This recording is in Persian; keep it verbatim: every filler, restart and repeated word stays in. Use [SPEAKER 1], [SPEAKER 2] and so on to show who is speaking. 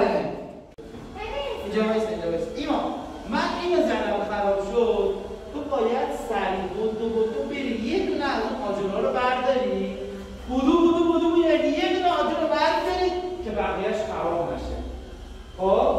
[SPEAKER 1] آفرین. اینجا وایس اینجا وایس. ایمان من این زنم خراب شد. تو باید سریع بودو بودو بری یه دونه از اون آجرها رو برداری. بودو بودو بودو بودو یه دونه آجر رو برداری که بقیه‌اش خراب نشه. خب